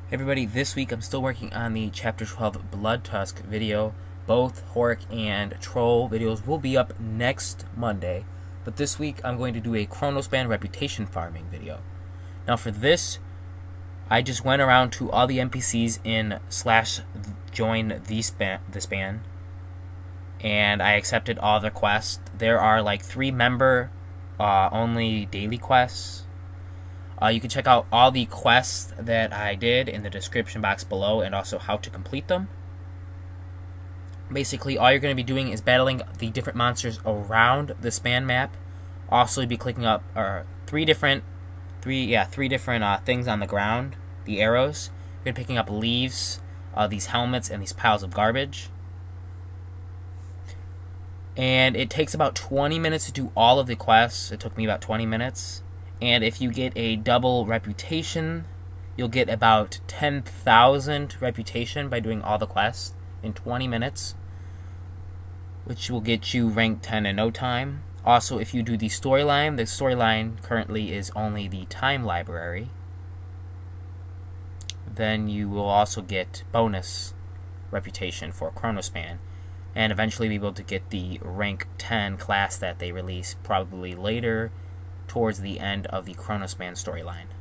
Hey everybody, this week I'm still working on the Chapter 12 Bloodtusk video. Both Hork and Troll videos will be up next Monday, but this week I'm going to do a Chronospan reputation farming video. Now for this, I just went around to all the NPCs in /join thespan, and I accepted all their quests. There are like 3 member only daily quests. You can check out all the quests that I did in the description box below and also how to complete them. Basically, all you're going to be doing is battling the different monsters around the span map. Also, you'll be clicking up three different things on the ground, the arrows. You're going to be picking up leaves, these helmets, and these piles of garbage. And it takes about 20 minutes to do all of the quests. It took me about 20 minutes. And if you get a double reputation, you'll get about 10,000 reputation by doing all the quests in 20 minutes, which will get you rank 10 in no time. Also, if you do the storyline currently is only the time library, then you will also get bonus reputation for Chronospan, and eventually be able to get the rank 10 class that they release probably later towards the end of the Chronospan storyline.